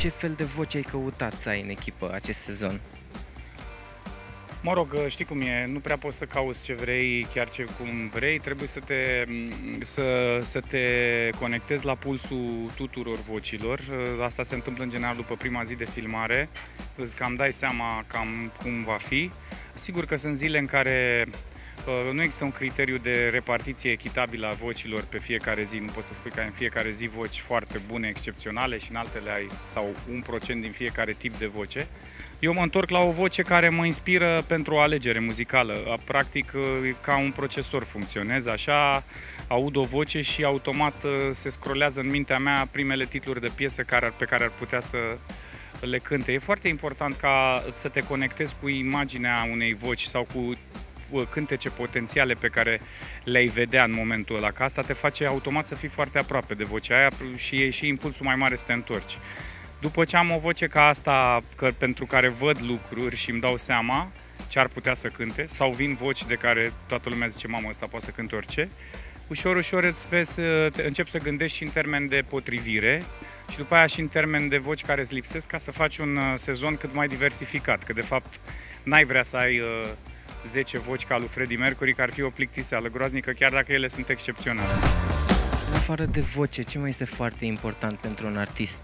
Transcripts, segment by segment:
Ce fel de voce ai căutat să ai în echipă acest sezon? Mă rog, știi cum e, nu prea poți să cauți ce vrei, chiar ce cum vrei, trebuie să te conectezi la pulsul tuturor vocilor. Asta se întâmplă în general după prima zi de filmare, îți cam dai seama cam cum va fi. Sigur că sunt zile în care nu există un criteriu de repartiție echitabilă a vocilor pe fiecare zi. Nu poți să spui că ai în fiecare zi voci foarte bune, excepționale și în altele ai sau 1% din fiecare tip de voce. Eu mă întorc la o voce care mă inspiră pentru o alegere muzicală. Practic, ca un procesor funcționez, așa aud o voce și automat se scrolează în mintea mea primele titluri de piese pe care ar putea să le cânte. E foarte important ca să te conectezi cu imaginea unei voci sau cu cântece potențiale pe care le-ai vedea în momentul ăla, că asta te face automat să fii foarte aproape de vocea aia și e și impulsul mai mare să te întorci. După ce am o voce ca asta, pentru care văd lucruri și îmi dau seama ce ar putea să cânte, sau vin voci de care toată lumea zice, mamă, ăsta poate să cânte orice, ușor, ușor începi să gândești și în termen de potrivire și după aia și în termen de voci care îți lipsesc ca să faci un sezon cât mai diversificat, că de fapt n-ai vrea să ai 10 voci ca lui Freddie Mercury, care ar fi o plictiseală groaznică, chiar dacă ele sunt excepționale. În afară de voce, ce mai este foarte important pentru un artist?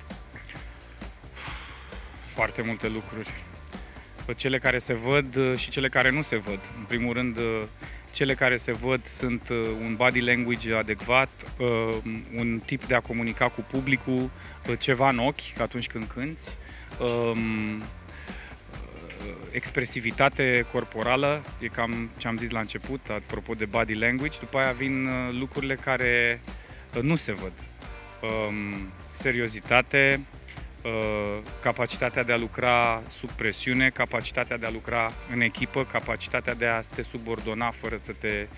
Foarte multe lucruri. Cele care se văd și cele care nu se văd. În primul rând, cele care se văd sunt un body language adecvat, un tip de a comunica cu publicul, ceva în ochi atunci când cânți, expresivitate corporală, e cam ce am zis la început, apropo de body language. După aia vin lucrurile care nu se văd. Seriozitate, capacitatea de a lucra sub presiune, capacitatea de a lucra în echipă, capacitatea de a te subordona fără să te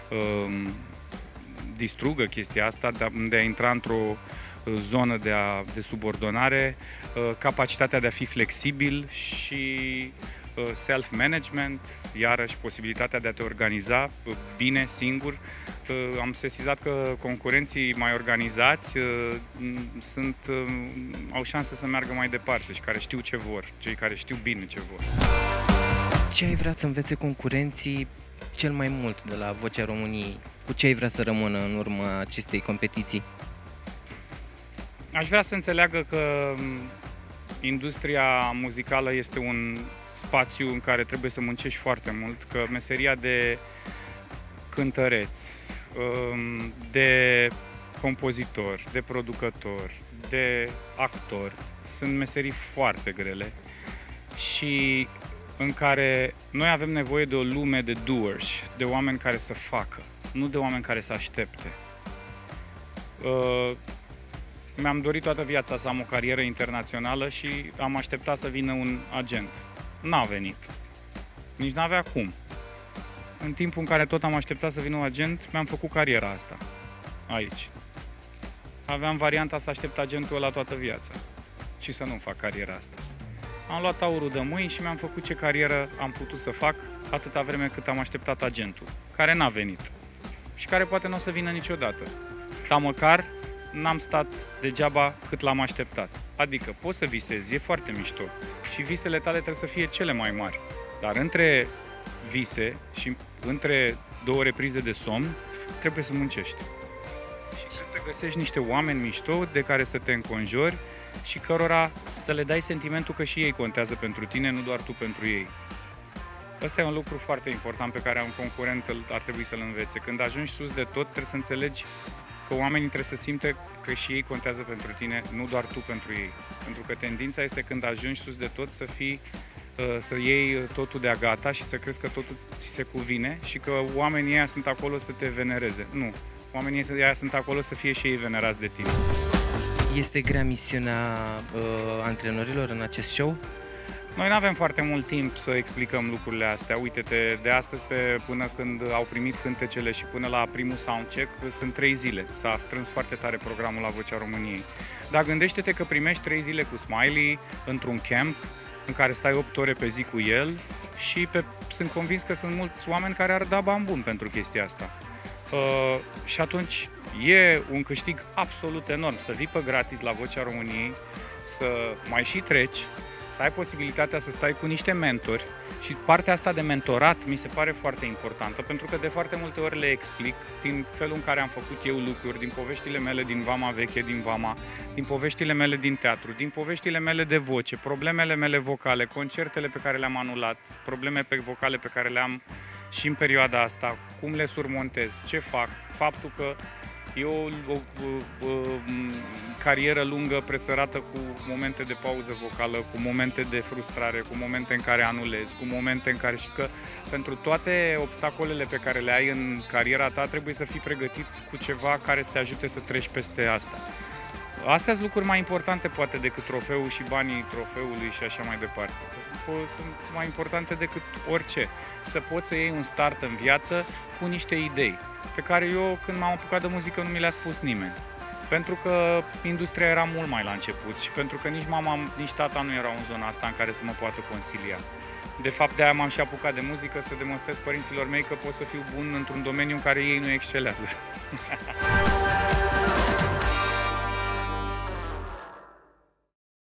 distrugă chestia asta, de a intra într-o zonă de subordonare, capacitatea de a fi flexibil și self-management, iarăși posibilitatea de a te organiza bine, singur. Am sesizat că concurenții mai organizați au șanse să meargă mai departe și care știu ce vor, cei care știu bine ce vor. Ce ai vrea să învețe concurenții cel mai mult de la Vocea României? Cu ce ai vrea să rămână în urma acestei competiții? Aș vrea să înțeleagă că industria muzicală este un spațiu în care trebuie să muncești foarte mult, că meseria de cântăreț, de compozitor, de producător, de actor, sunt meserii foarte grele și în care noi avem nevoie de o lume de doers, de oameni care să facă, nu de oameni care să aștepte. Mi-am dorit toată viața să am o carieră internațională și am așteptat să vină un agent. N-a venit. Nici n-avea cum. În timpul în care tot am așteptat să vină un agent, mi-am făcut cariera asta. Aici. Aveam varianta să aștept agentul ăla toată viața și să nu fac cariera asta. Am luat aurul de mâini și mi-am făcut ce carieră am putut să fac atâta vreme cât am așteptat agentul, care n-a venit și care poate nu o să vină niciodată. Dar măcar n-am stat degeaba cât l-am așteptat. Adică poți să visezi, e foarte mișto și visele tale trebuie să fie cele mai mari. Dar între vise și între două reprize de somn trebuie să muncești. Și trebuie să găsești niște oameni mișto de care să te înconjori și cărora să le dai sentimentul că și ei contează pentru tine, nu doar tu pentru ei. Ăsta e un lucru foarte important pe care un concurent ar trebui să-l învețe. Când ajungi sus de tot, trebuie să înțelegi că oamenii trebuie să simte că și ei contează pentru tine, nu doar tu pentru ei. Pentru că tendința este când ajungi sus de tot să iei totul de-a gata și să crezi că totul ți se cuvine și că oamenii ăia sunt acolo să te venereze. Nu. Oamenii ăia sunt acolo să fie și ei venerați de tine. Este grea misiunea antrenorilor în acest show? Noi nu avem foarte mult timp să explicăm lucrurile astea. Uite-te, de astăzi până când au primit cântecele și până la primul soundcheck sunt 3 zile. S-a strâns foarte tare programul la Vocea României. Dar gândește-te că primești 3 zile cu Smiley într-un camp în care stai 8 ore pe zi cu el și sunt convins că sunt mulți oameni care ar da bani buni pentru chestia asta. Și atunci e un câștig absolut enorm să vii pe gratis la Vocea României să mai și treci, să ai posibilitatea să stai cu niște mentori și partea asta de mentorat mi se pare foarte importantă, pentru că de foarte multe ori le explic din felul în care am făcut eu lucruri, din poveștile mele din Vama Veche, din Vama, din poveștile mele din teatru, din poveștile mele de voce, problemele mele vocale, concertele pe care le-am anulat, probleme vocale pe care le am și în perioada asta, cum le surmontez, ce fac, faptul că eu o carieră lungă presărată cu momente de pauză vocală, cu momente de frustrare, cu momente în care anulez, cu momente în care și că pentru toate obstacolele pe care le ai în cariera ta trebuie să fii pregătit cu ceva care să te ajute să treci peste asta. Astea sunt lucruri mai importante poate decât trofeul și banii trofeului și așa mai departe. Sunt mai importante decât orice. Să poți să iei un start în viață cu niște idei pe care eu când m-am apucat de muzică nu mi le-a spus nimeni. Pentru că industria era mult mai la început și pentru că nici mama, nici tata nu erau în zona asta în care să mă poată consilia. De fapt, de-aia m-am și apucat de muzică, să demonstrez părinților mei că pot să fiu bun într-un domeniu în care ei nu excelează.